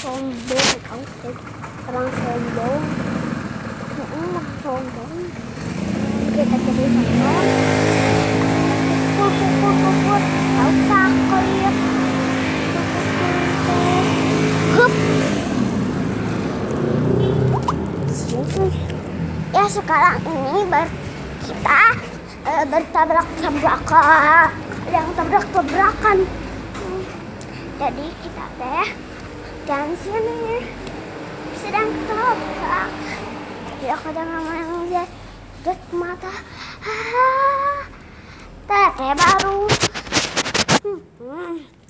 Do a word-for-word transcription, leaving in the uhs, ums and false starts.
sombong kamu teh orang sombong hmm, sombong kita jadi sombong pukul pukul pukul tahu sakit hup sini ya sekarang ini ber kita uh, bertabrak-tabrakan yang tabrak-tabrakan hmm. Jadi kita teh dan sini sedang tabrak ya kadang ngomong lihat lihat mata ah, teh baru hmm.